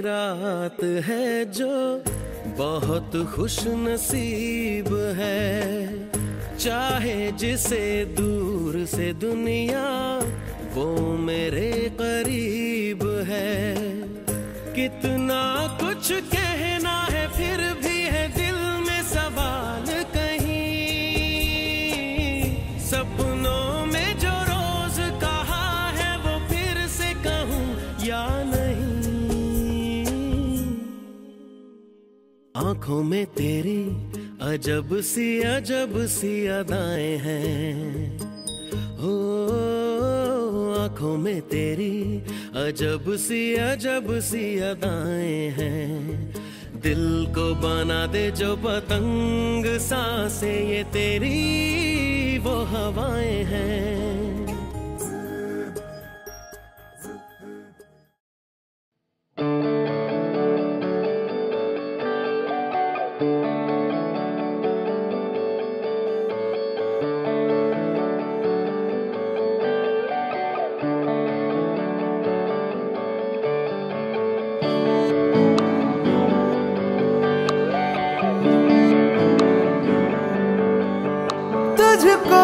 रात है जो बहुत खुश नसीब है, चाहे जिसे दूर से दुनिया वो मेरे करीब है। कितना कुछ कहना है फिर भी है दिल में सवाल कहीं, सपनों में जो रोज कहा है वो फिर से कहूँ या नहीं। आंखों में तेरी अजब सी अदाएं हैं, हो आंखों में तेरी अजब सी अदाएं हैं। दिल को बना दे जो पतंग सांसें ये तेरी वो हवाएं हैं। तुझको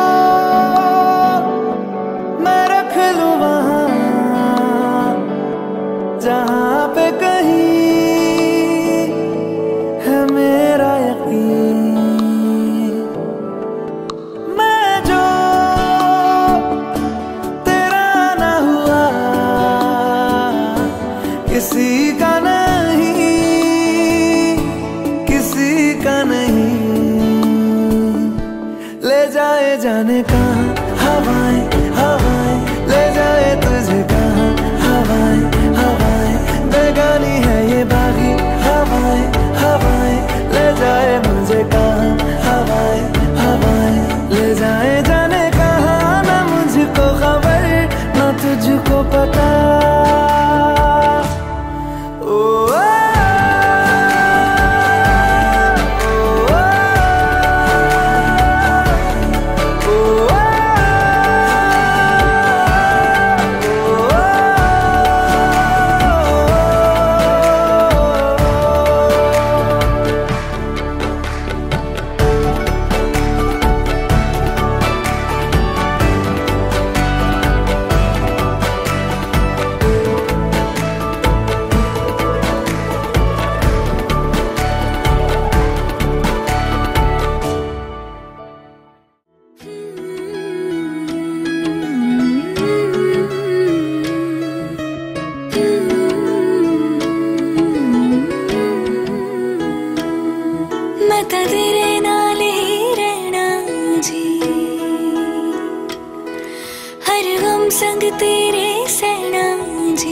मैं रख लूं वहां जहां पे कहीं है मेरा यकीन। मैं जो तेरा ना हुआ किसी का नहीं, किसी का नहीं। ले जाए जाने कहाँ हवाएं हवाएं, ले जाए तुझे कहाँ हवाएं हवाएं। बेगानी है ये बागी हवाएं हवाएं, ले जाए मुझे कहाँ हवाएं हवाएं। ले जाए जाने कहाँ ना मुझको खबर ना तुझको पता। संग तेरे सैना जी,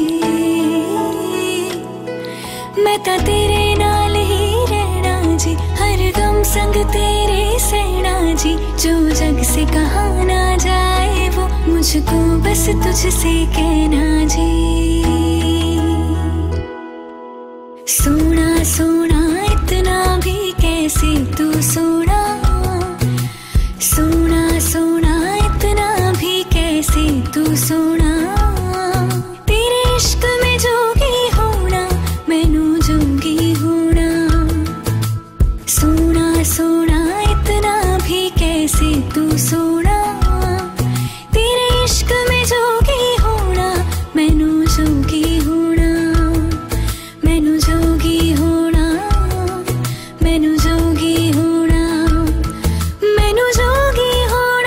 मैं तो तेरे नाल ही रहना जी। हर गम संग तेरे सैना जी, जो जग से कहा ना जाए वो मुझको बस तुझसे कहना जी। सोना सोना इतना भी कैसे तू सोना, सोना सोना इतना भी कैसे तू सोना। तेरे इश्क में जोगी होना मैनू जोगी होना। सोना सोना इतना भी कैसे तू सोना। तेरे इश्क में जोगी होना मैनू जोगी होना। मैनू जोगी होना, मैनू जोगी होना, मैनू जोगी होना।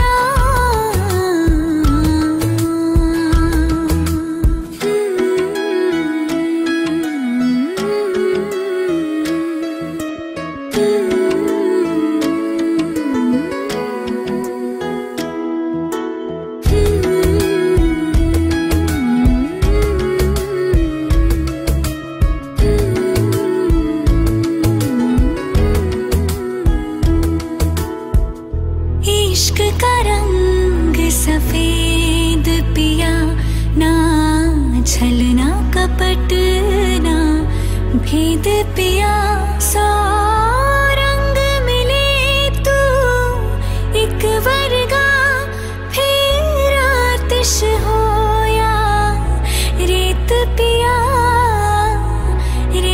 इश्क का रंग सफेद पिया, ना छलना कपट ना भेद पिया। सौ रंग मिले तू एक वर्गा, फिर आतिश हो या रेत पिया,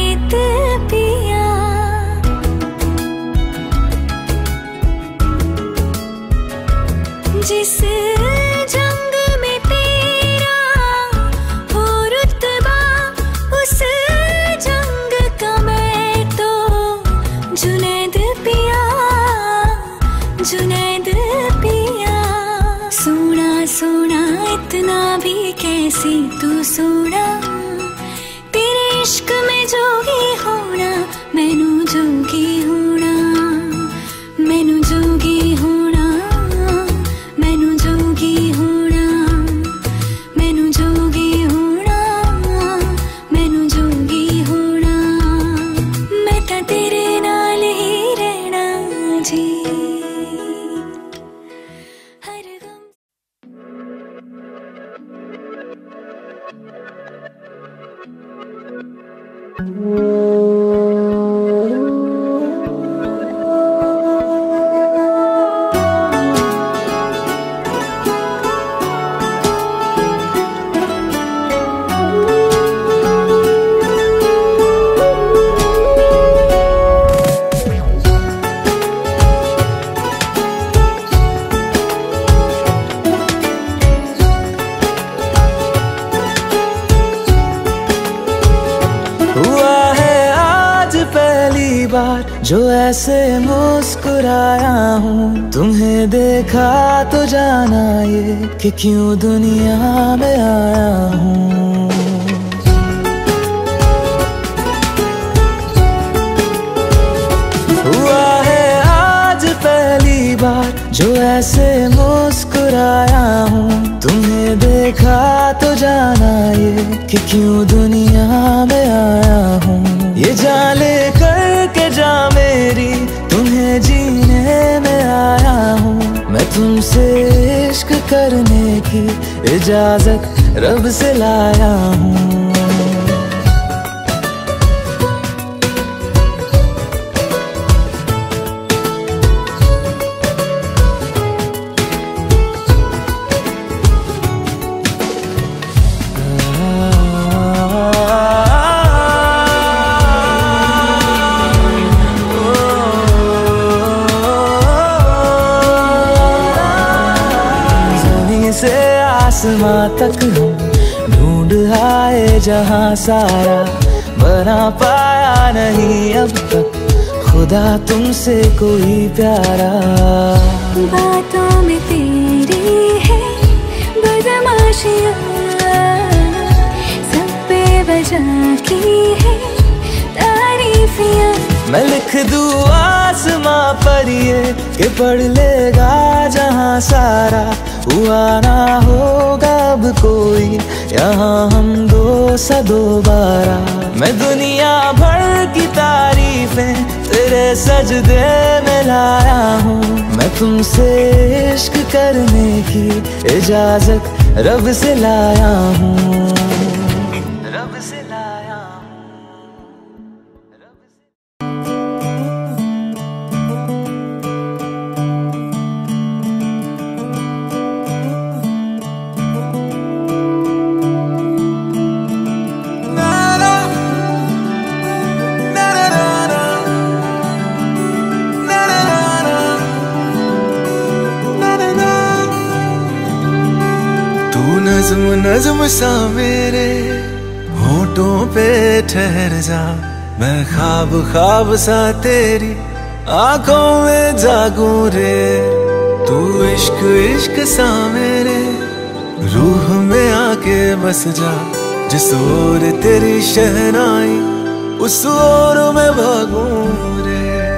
इतना भी कैसे तू सोना, तेरे इश्क में जोगी होना, मैनू जोगी होना, मैनू जोगी होना, मैनू जोगी होना, मैनू जोगी होना, मैनू जोगी होना, मैं तां तेरे नाल ही रहना जी। हर गम हुआ है आज पहली बार जो ऐसे मुस्कुराया हूँ, तुम्हें देखा तो जाना ये कि क्यों दुनिया में आया हूँ। हुआ है आज पहली बार जो ऐसे मुस्कुराया हूँ, तुम्हें देखा तो जाना ये कि क्यों दुनिया में आया हूँ। ये जान ले करके जा मेरी, तुम्हें जीने में आया हूँ। मैं तुमसे इश्क करने की इजाजत रब से लाया हूँ। से आसमां तक हम ढूंढ आए जहां सारा, बना पाया नहीं अब तक खुदा तुमसे कोई प्यारा। बातों में तेरी है बदमाशियाँ, सब बेवजह की है तारीफियाँ। मैं लिख दूँ आसमां पर ये कि पढ़ लेगा जहां सारा, हुआ ना होगा अब कोई यहाँ हम दो सा दोबारा। मैं दुनिया भर की तारीफें तेरे सजदे में लाया हूँ। मैं तुमसे इश्क करने की इजाजत रब से लाया हूँ, रब से लाया हूँ। नज़्म नज़्म सा मेरे होठों पे ठहर जा, मैं ख्वाब ख्वाब सा तेरी आंखों में जागूं रे। तू इश्क इश्क सा मेरे रूह में आके बस जा, जिस ओर तेरी शहनाई उस ओर मैं भागूं रे।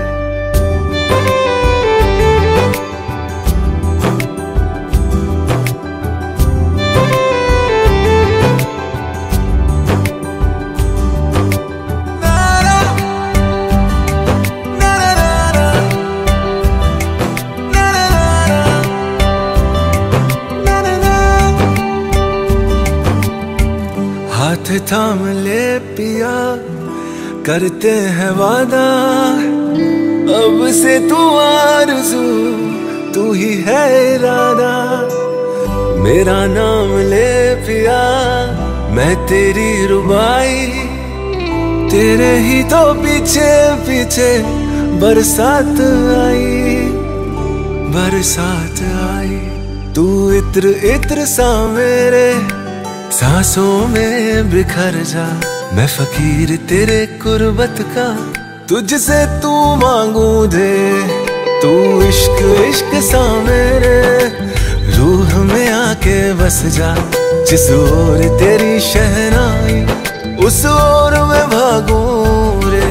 हाथ थाम ले पिया, करते हैं वादा, अब से तू आरज़ू तू ही है इरादा। मेरा नाम ले पिया, मैं तेरी रुबाई, तेरे ही तो पीछे पीछे बरसात आई, बरसात आई। तू इत्र इत्र सा मेरे सांसों में बिखर जा, मैं फकीर तेरे कुर्बत का, तुझसे तू मांगू दे। तू इश्क इश्क सा मेरे रूह में आके बस जा, जिस ओर तेरी शहनाई उस ओर मैं भागूं रे।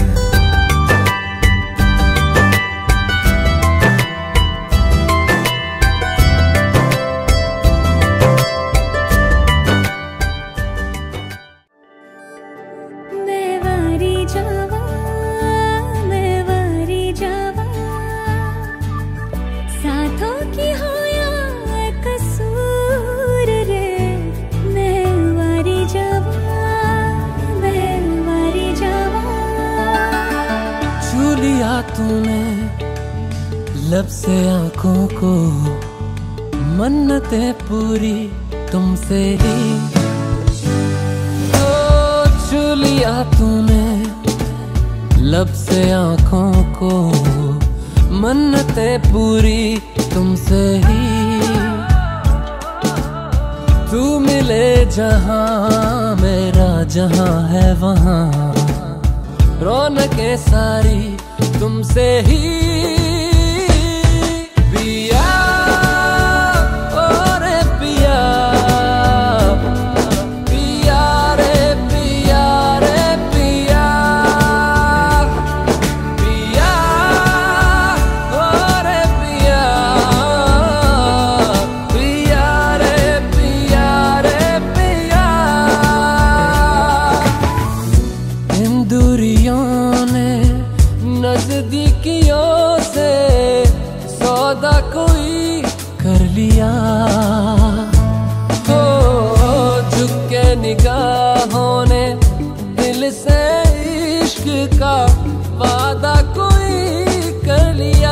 तूने लब से आंखों को, मन्नतें पूरी तुमसे ही। तो छू लिया तूने लब से आंखों को, मन्नतें पूरी तुमसे ही। तू मिले जहां मेरा जहां है वहां, रौनकें सारी तुमसे ही। पिया ओ रे पिया, पिया रे पिया रे पिया, पिया ओ रे पिया, पिया रे पिया रे पिया। इन दूरियों ने नजदीकियों से सौदा कोई कर लिया। हो झुक के निगाहों ने दिल से इश्क का वादा कोई कर लिया।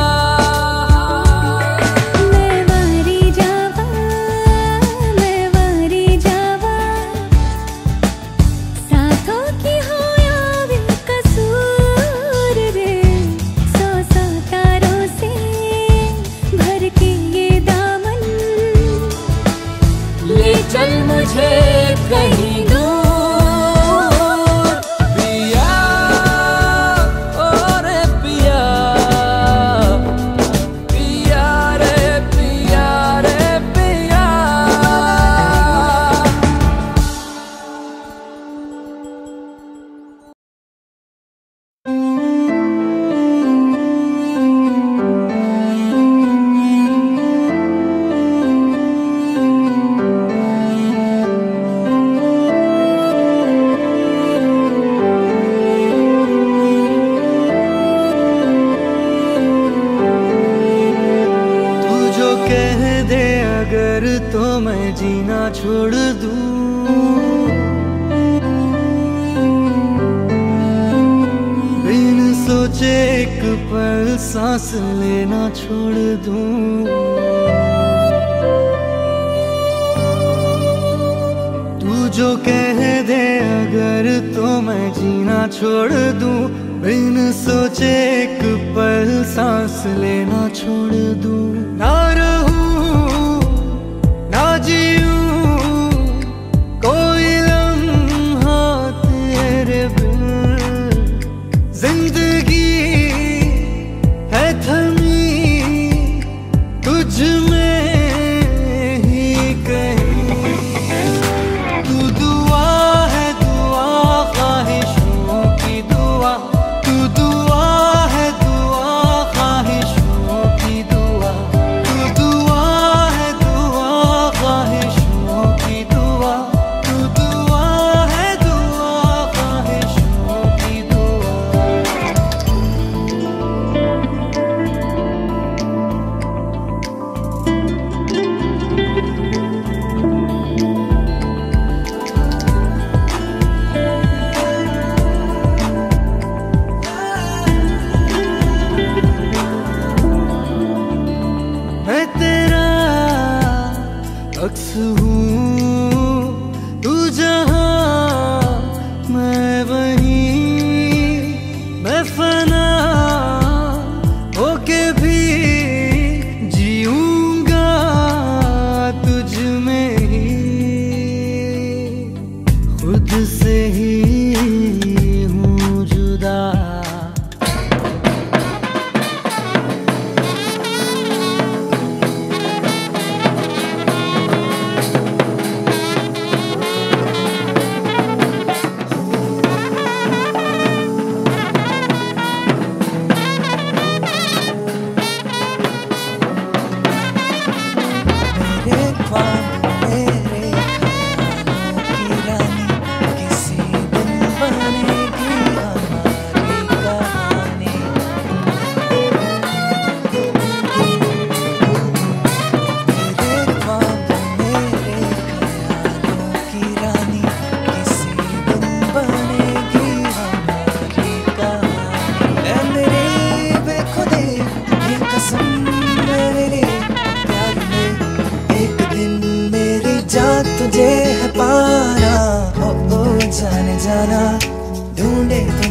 चल मुझे कहीं दूर, पिया ओ रे पिया, पिया रे पिया रे पिया। अगर तो मैं जीना छोड़ दूं, बिन सोचे एक पल सांस लेना छोड़ दूं। तू जो कह दे अगर तो मैं जीना छोड़ दूं, बिन सोचे एक पल सांस लेना छोड़ दूं। ना जीऊं कोई लम्हा तेरे बिन, जिंदगी है थमी तुझ में ही कहीं। तू दुआ है दुआ ख्वाहिशों की दुआ, तू दुआ है दुआ ख्वाहिशों की दुआ, तू दुआ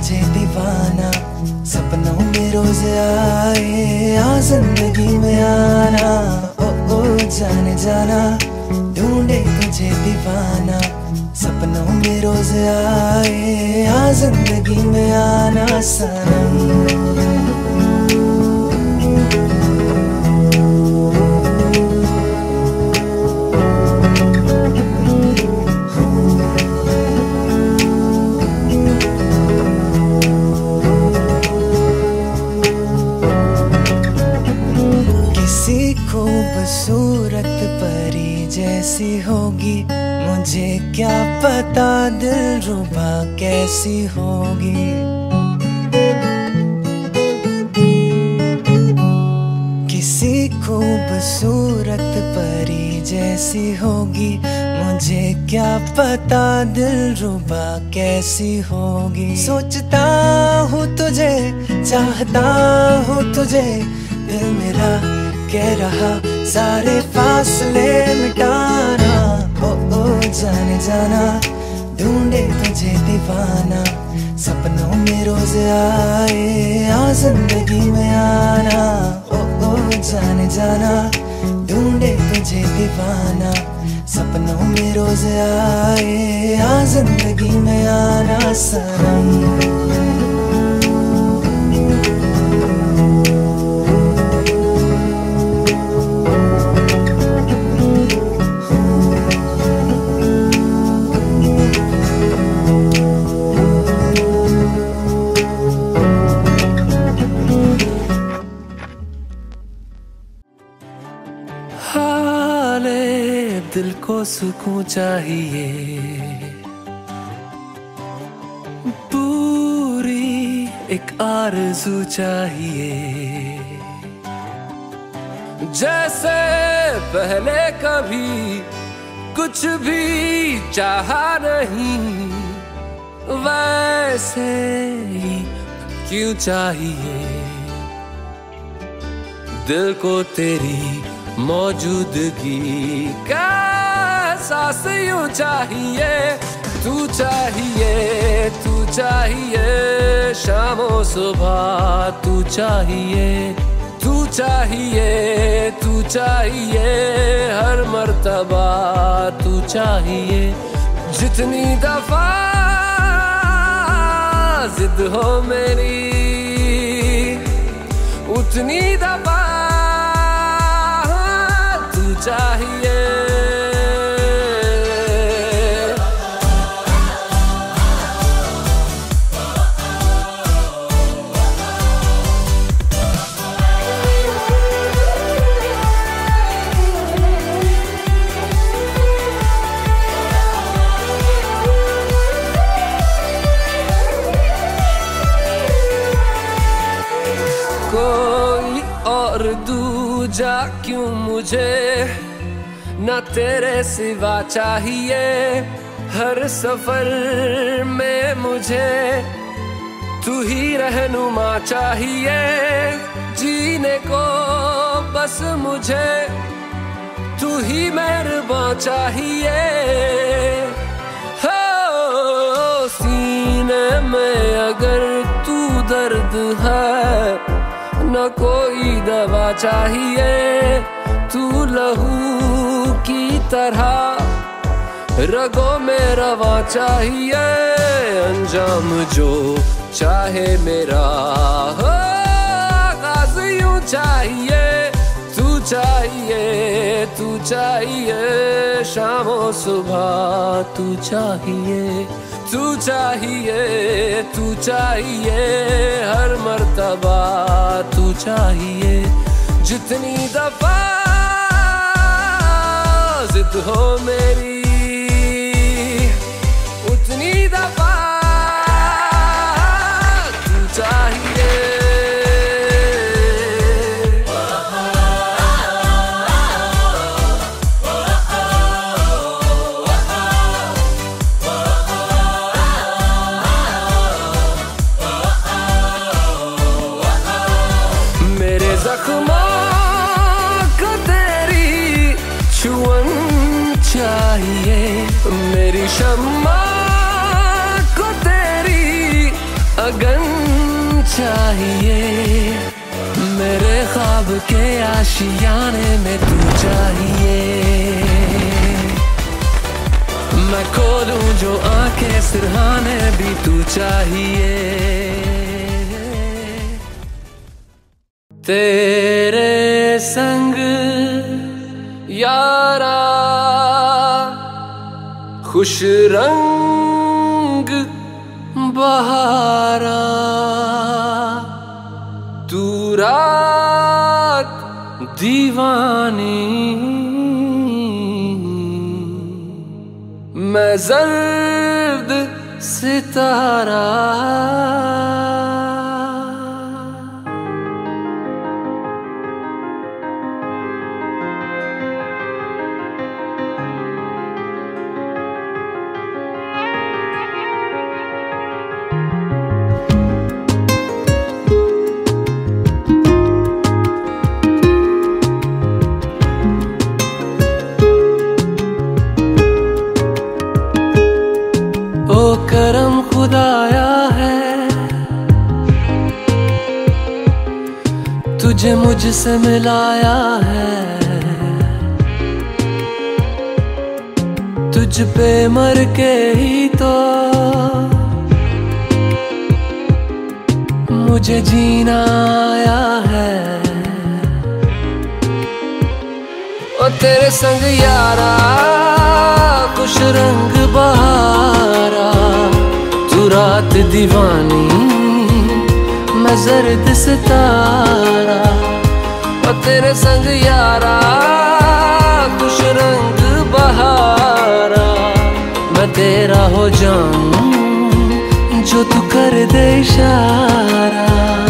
तुझे दीवाना, सपनों में रोज आए आ जिंदगी में आना। ओ जाने जाना, ढूंढे तुझे दीवाना, सपनों में रोज आए आ जिंदगी में आना सनम। खूबसूरत परी जैसी होगी, मुझे क्या पता दिलरुबा कैसी होगी। किसी खूबसूरत परी जैसी होगी, मुझे क्या पता दिलरुबा कैसी होगी। सोचता हूँ तुझे, चाहता हूँ तुझे, दिल मेरा कह रहा सारे फासले मिटाना। ओ जाने जाना, ढूंढे तुझे दीवाना, सपनों में रोज आए आ जिंदगी में आना। ओ जाने जाना, ढूंढे तुझे दीवाना, सपनों में रोज आए आ जिंदगी में आना सनम। दिल को सुकून चाहिए, पूरी एक आरज़ू चाहिए। जैसे पहले कभी कुछ भी चाहा नहीं, वैसे ही क्यों चाहिए। दिल को तेरी मौजूदगी का एहसास यूं चाहिए। तू चाहिए, तू चाहिए, शामों सुबह तू चाहिए। तू चाहिए, तू चाहिए, हर मर्तबा तू चाहिए। जितनी दफा जिद हो मेरी, उतनी दफा चाहिए। कोई और दूजा क्यों मुझे न तेरे सिवा चाहिए। हर सफर में मुझे तू ही रहनुमा चाहिए। जीने को बस मुझे तू ही मेहरबान चाहिए। हो सीने में अगर तू दर्द है, न कोई दवा चाहिए। तू लहू की तरह रगों में रवा चाहिए। अंजाम जो चाहे मेरा हो, आगाज़ यूं चाहिए। तू चाहिए, तू चाहिए, शामों सुबह तू चाहिए। तू चाहिए, तू चाहिए, हर मर्तबा तू चाहिए। जितनी दफा जिद हो मेरी, उतनी दफा तू चाहिए। मेरे जख्मों को तेरी छुअन चाहिए। मेरी शम्मा को तेरी लगन चाहिए, मेरे ख्वाब के आशियाने में तू चाहिए। मैं खोलूं जो आंखें सिरहाने भी तू चाहिए। तेरे संग यारा खुश रंग बहारा, तू रात दीवानी, मैं जर्द सितारा। करम खुदाया है, तुझे मुझसे मिलाया है। तुझ पे मर के ही तो मुझे जीना आया है। ओ तेरे संग यारा खुश रंग बहारा, तू रात दीवानी, मैं जर्द सितारा। ओ तेरे संग यारा खुश रंग बहारा, मैं तेरा हो जाऊं जो तू कर दे इशारा।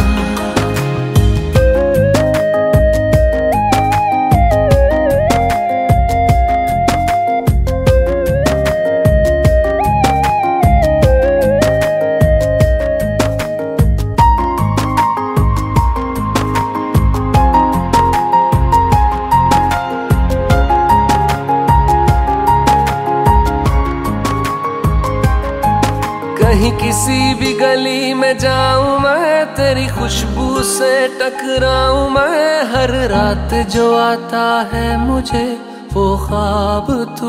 कहीं किसी भी गली में जाऊं मैं, तेरी खुशबू से टकराऊं मैं। हर रात जो आता है मुझे वो ख्वाब तू,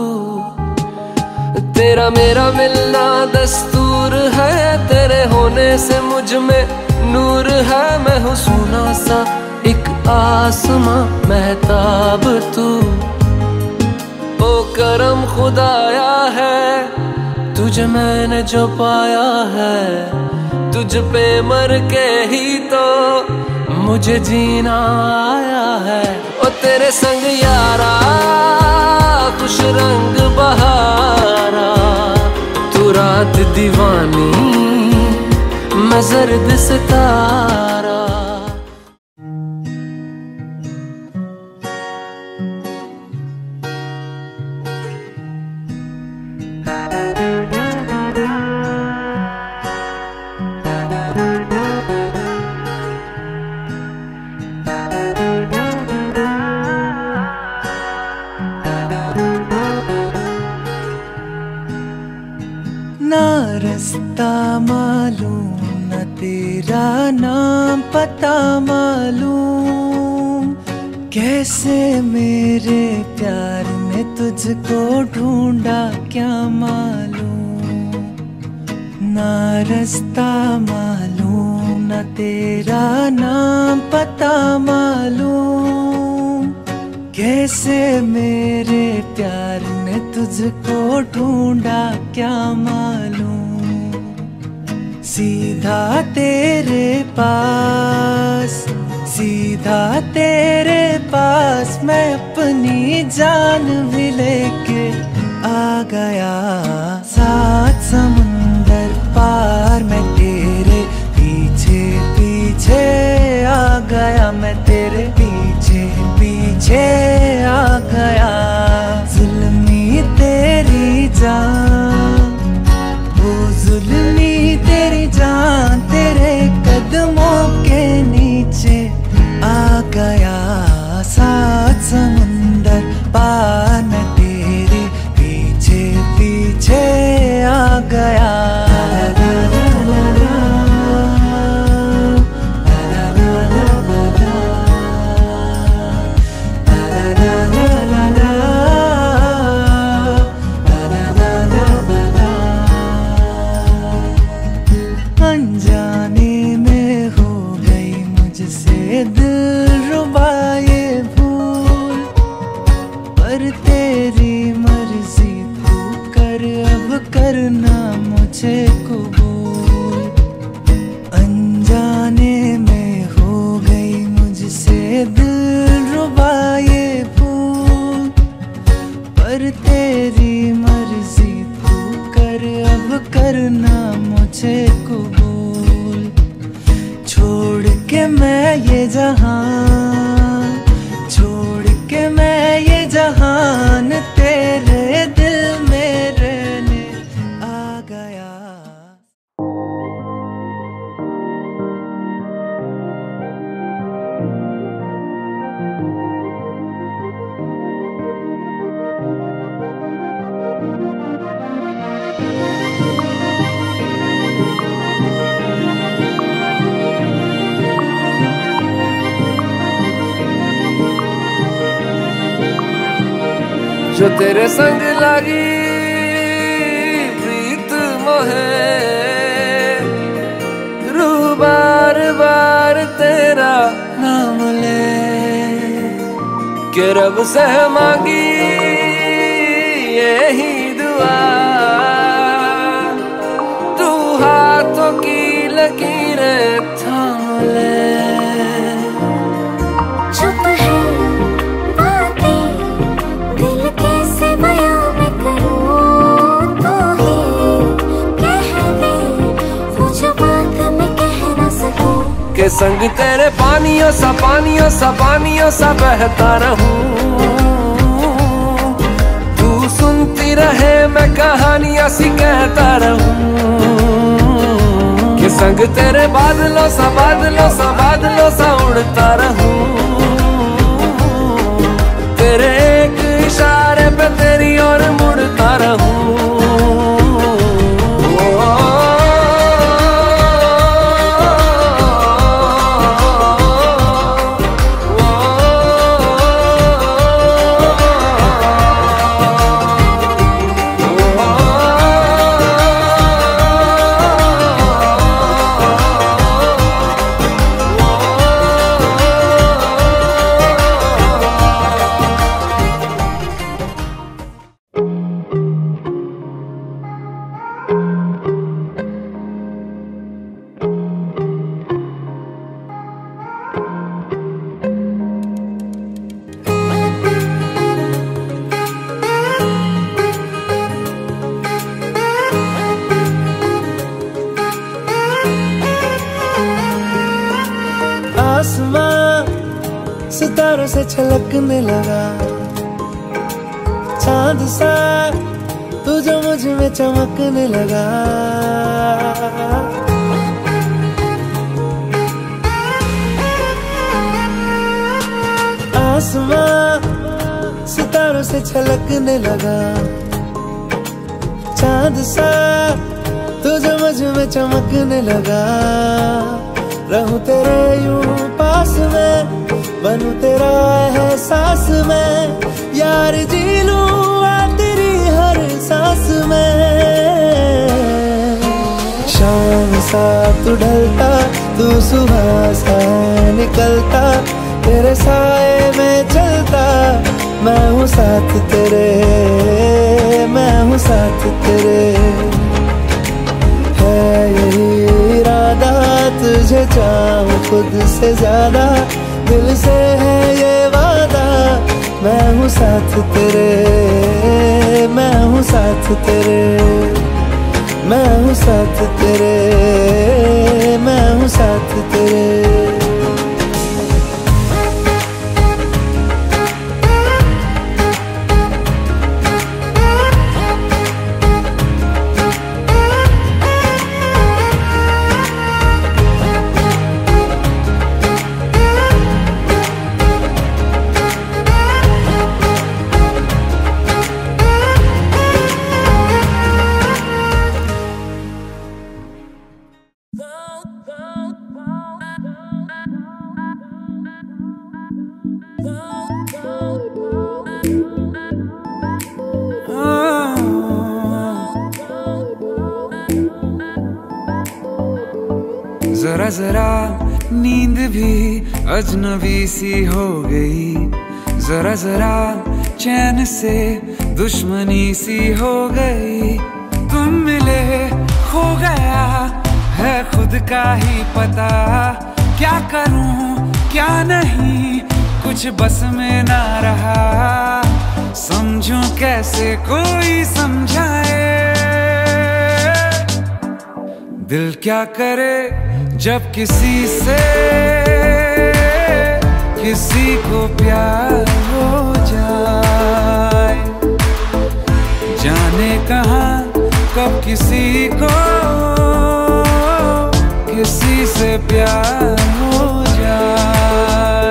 तेरा मेरा मिलना दस्तूर है। तेरे होने से मुझ में नूर है, मैं हूँ सूना सा एक आसमां महताब तू। ओ करम खुदाया है, तुझे मैंने जो पाया है। तुझ पे मर के ही तो मुझे जीना आया है। ओ तेरे संग यारा खुश रंग बहारा, तू रात दीवानी, मैं जर्द सितारा। ना रास्ता मालूम, ना तेरा नाम पता मालूम, कैसे मेरे प्यार में तुझको ढूंढा क्या मालूम। ना रास्ता मालूम, ना तेरा नाम पता मालूम, कैसे मेरे प्यार में तुझको ढूंढा क्या मालूम। सीधा तेरे पास, सीधा तेरे पास, मैं अपनी जान भी लेके आ गया। सात समुंदर पार मैं तेरे पीछे पीछे आ गया, मैं तेरे पीछे पीछे आ गया। जुल्मी तेरी जान, वो जुल्मी तेरी जान, तेरे कदमों के नीचे आ गया। सात समुंदर पार मैं तेरे पीछे पीछे आ गया। ये जहां, छोड़ के मैं ये जहान तेरे दिल में रहने आ गया। जो तेरे संग लगी प्रीत मोहे, रूह बार बार तेरा नाम ले, के रब से मांगी यही दुआ, तू हाथों की लकीरें थाम ले। के संग तेरे पानियों सा बहता रहूं, तू सुनती रहे मैं कहानियां सी कहता रहूं। के संग तेरे बादलों सा उड़ता रहूं, तेरे एक इशारे पे तेरी ओर मुड़ता रहूं। सितारों से छलकने लगा, चांद सा तू जो मुझ में चमकने लगा। आसमां सितारों से छलकने लगा, चांद सा तू जो मुझ में चमकने लगा। रहूं तेरे यूं पास में, बनूं तेरा एहसास में, यार जी लूं तेरी हर सांस में। शाम सा तू ढलता, तू सुबह सा निकलता, तेरे साए में चलता, मैं हूँ साथ तेरे, मैं हूँ साथ तेरे। है यही इरादा तुझे चाहूं खुद से ज्यादा, दिल से है ये वादा, मैं हूँ साथ तेरे, मैं हूँ साथ तेरे, मैं हूँ साथ तेरे, मैं हूँ साथ तेरे। जरा जरा नींद भी अजनबी सी हो गई, जरा जरा चैन से दुश्मनी सी हो गई। तुम मिले खो गया है खुद का ही पता, क्या करूं क्या नहीं कुछ बस में ना रहा। समझूं कैसे कोई समझाए, दिल क्या करे जब किसी से किसी को प्यार हो जाए, जाने कहाँ कब किसी को किसी से प्यार हो जाए।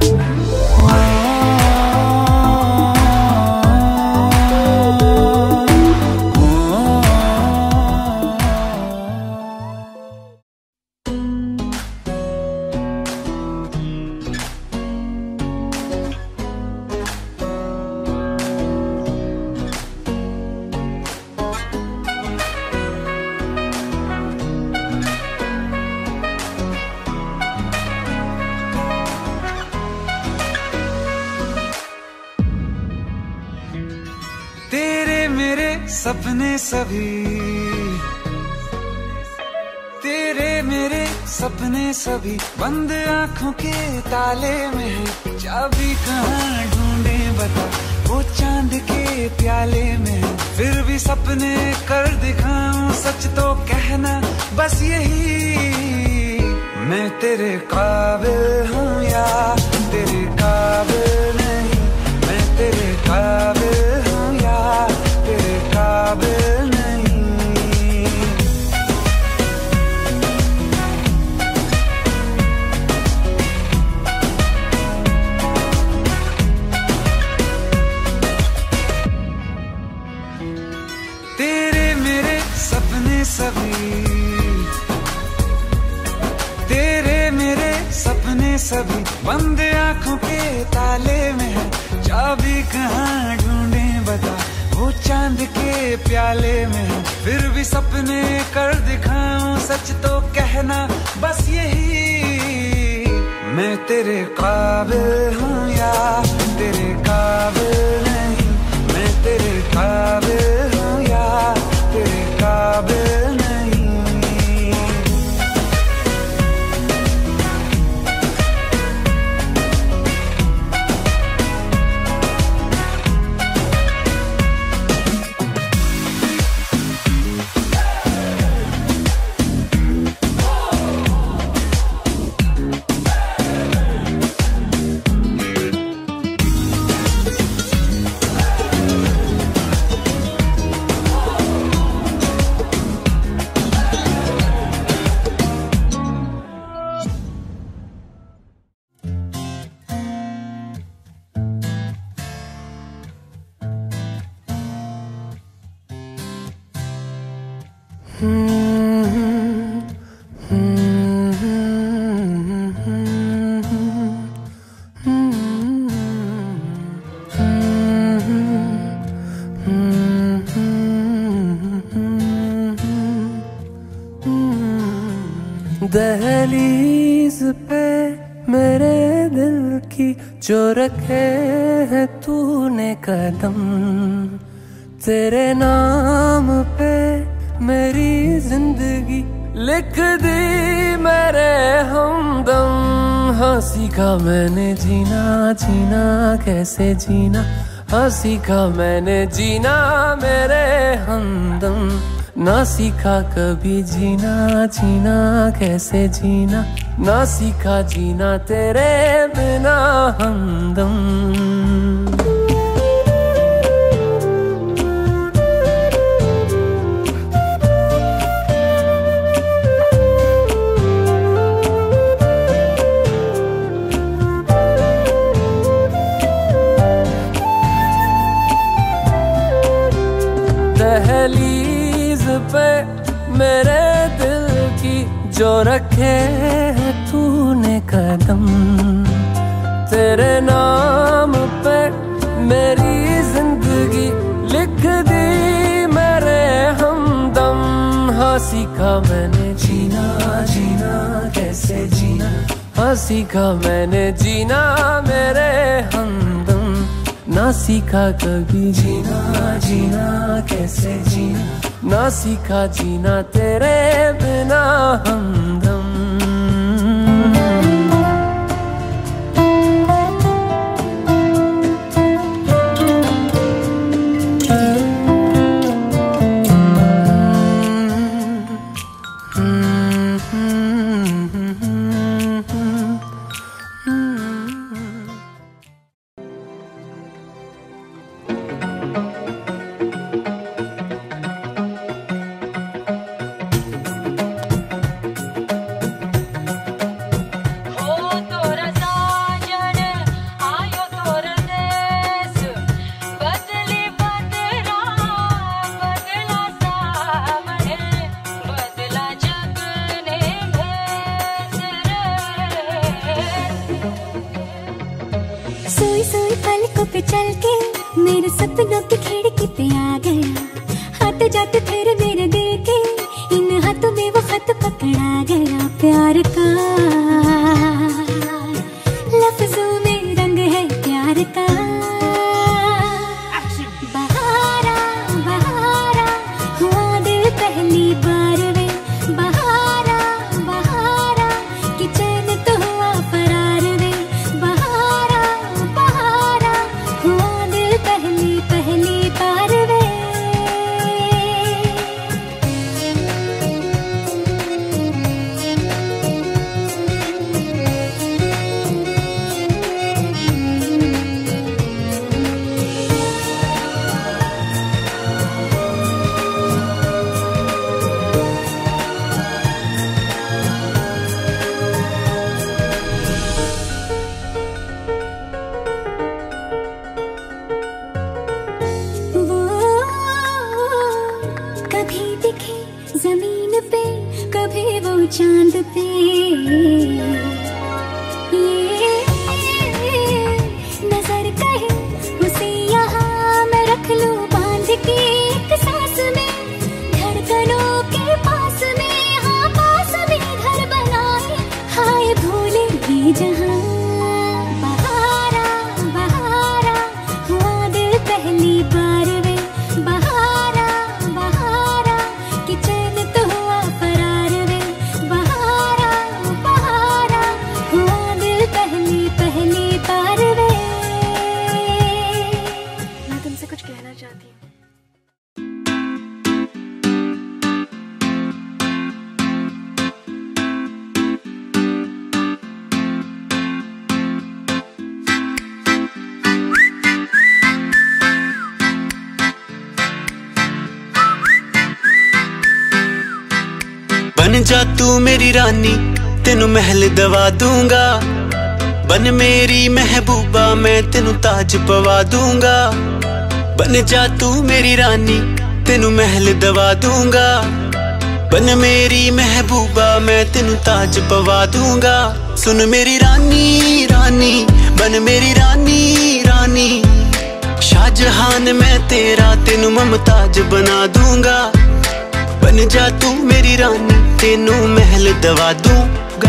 तेरे मेरे सपने सभी, तेरे मेरे सपने सभी बंद आंखों के ताले में है। चाबी कहाँ ढूंढे बता, वो चांद के प्याले में है। फिर भी सपने कर दिखाऊं, सच तो कहना बस यही, मैं तेरे काबिल हूँ या तेरे काबिल नहीं। मैं तेरे काबिल हूँ या तेरे काबिल नहीं। तेरे मेरे सपने सभी, तेरे मेरे सपने सभी बंद आंखों के ताले में है। चाबी कहाँ ढूंढे बता, वो चांद के प्याले में है। फिर भी सपने कर दिखाऊं, सच तो कहना बस यही, मैं तेरे काबिल हूँ या तेरे काबिल नहीं। मैं तेरे काबिल हूँ या तेरे काबिल नहीं। दहलीज पे मेरे दिल की जो रखे है तूने कदम, तेरे नाम पे मेरी जिंदगी लिख दी मेरे हमदम। हाँ सीखा मैंने जीना, जीना कैसे जीना। हाँ सीखा मैंने जीना मेरे हमदम। ना सीखा कभी जीना, जीना कैसे जीना। ना सीखा जीना तेरे बिना हमदम। दहलीज पे मेरे दिल की जो रखे है तूने कदम, तेरे नाम पे मेरी जिंदगी लिख दी मेरे हमदम। हाँ सीखा मैंने जीना, जीना कैसे जीना। हाँ सीखा मैंने जीना मेरे हमदम। ना सीखा कभी जीना, जीना कैसे जीना। ना सीखा जीना तेरे बिना हमदम। सड़कों पे चल के मेरे सपनों की खिड़की पे आ गया। आते जाते फिर मेरे दिल के इन हाथों में वो खत पकड़ा गया। प्यार का लफ्जों में रंग है प्यार का। बहारा बहारा हुआ दिल पहली बार वे। बहारा बहारा कि चैन तो हुआ फरार वे। बहारा बहारा हुआ दिल पहली बार वे। जमीन पे कभी वो चांद पे ये नजर कहे उसे यहाँ मैं रख लूं बांध के एक सांस में। धड़कनों के पास में हाँ पास में घर बनाए हाय भूले ये जहाँ। बहारा बहारा हुआ दिल पहली बार वे। बहारा बहारा कि चैन तो हुआ फरार वे। बहारा बहारा हुआ दिल पहली बार वे। मैं तुमसे कुछ कहना चाहती हूँ। बन जा तू मेरी रानी तेनू महल दवा दूंगा। बन मेरी महबूबा मैं तेनू ताज पवा दूंगा। बन जा तू मेरी रानी तेनू महल दवा दूंगा। बन मेरी महबूबा मैं तेनू ताज पवा दूंगा। सुन मेरी रानी रानी बन मेरी रानी रानी। शाहजहान मैं तेरा तेनू मुमताज बना दूंगा। बन जा तू मेरी रानी तेनू महल दवा दूंगा।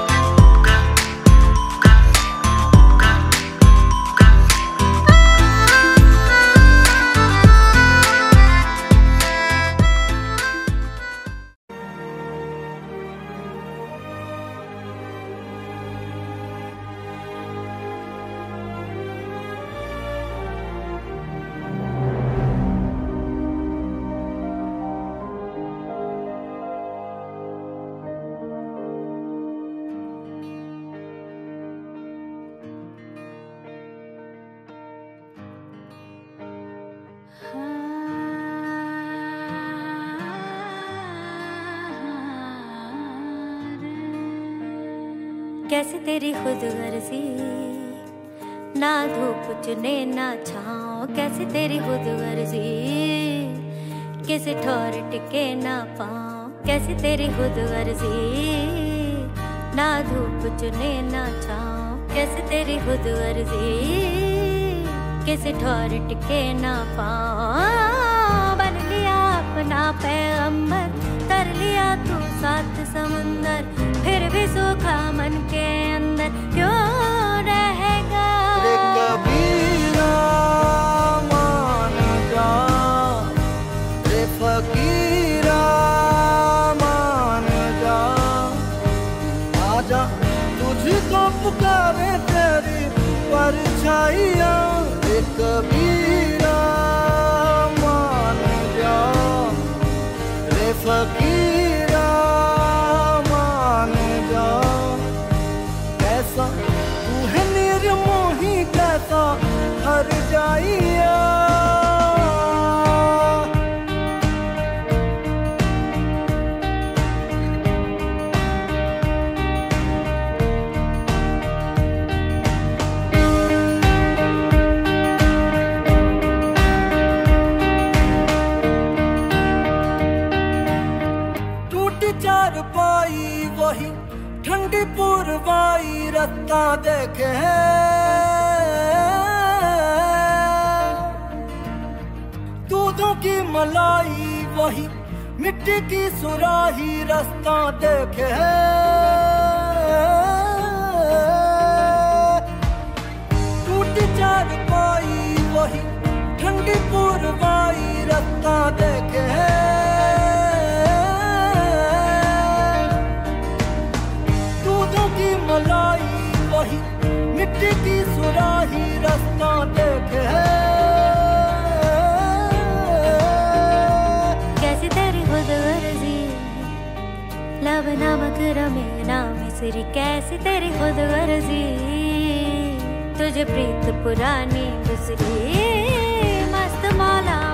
कैसे तेरी खुद गर्जी ना धूप चुने ना छाँव। कैसे तेरी खुद गर्जी किसी ठोर टिके ना पाँव। कैसे तेरी खुद गर्जी ना धूप चुने ना छाँव। कैसे तेरी खुद गर्जी किसी ठोर टिके ना पाँव। बन लिया अपना पैगंबर कर लिया तू सात समुंदर। फिर भी सूखा मन के अंदर क्यों रहेगा। रे कबीरा मान जा रे फकीरा मान जा। आजा तुझको पुकारे तेरी परछाइयाँ। रे कबीरा मान जा रे फकीरा मान जा। कैसा तू है निर्मोही कैसा हर जाइया। चार पाई वही ठंडी पुरवाई रत्ता देखे दूधों की मलाई वही मिट्टी की सुराही रास्ता देखे टूटी चारपाई वही ठंडी पुरवाई रास्ता देखे दूधों की मलाई वही मिट्टी की सुराही रास्ता देखे कैसी तेरी खुद गर्जी लब नमक रमे ना मिसरी कैसी तेरी खुद गर्जी तुझे प्रीत पुरानी बिसरी मस्त मौला